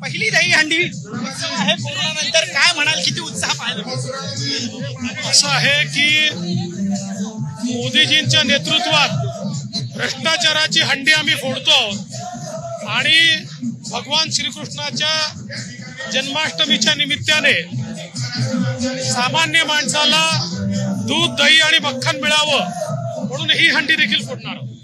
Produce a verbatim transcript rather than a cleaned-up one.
पहिली दही हंडी उत्सव आहे कोरोनानंतर, काय म्हणाल, किती उत्साह पाहायला? असं आहे की मोदीजींच्या नेतृत्वात भ्रष्टाचाराची हंडी आम्ही फोडतो आणि भगवान श्रीकृष्णाच्या जन्माष्टमीच्या निमित्ताने सामान्य माणसाला दूध, दही आणि मक्खन मिळावं म्हणून ही हंडी देखील फोडणार आहोत.